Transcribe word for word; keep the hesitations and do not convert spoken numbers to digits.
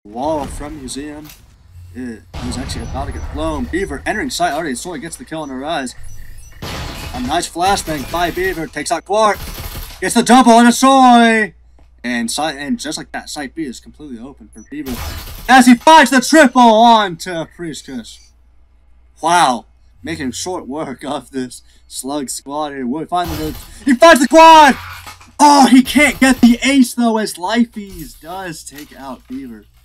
wall from Museum. It was actually about to get blown. Beaver entering sight already. Soy gets the kill on the rise. A nice flashbang by Beaver. Takes out Quark. Gets the double on a Soy. And side, and just like that, side B is completely open for Beaver. As he finds the triple on to Priestess. Wow. Making short work of this slug squad here. Will he find the He finds the quad! Oh, he can't get the ace though, as Lifeys does take out Beaver.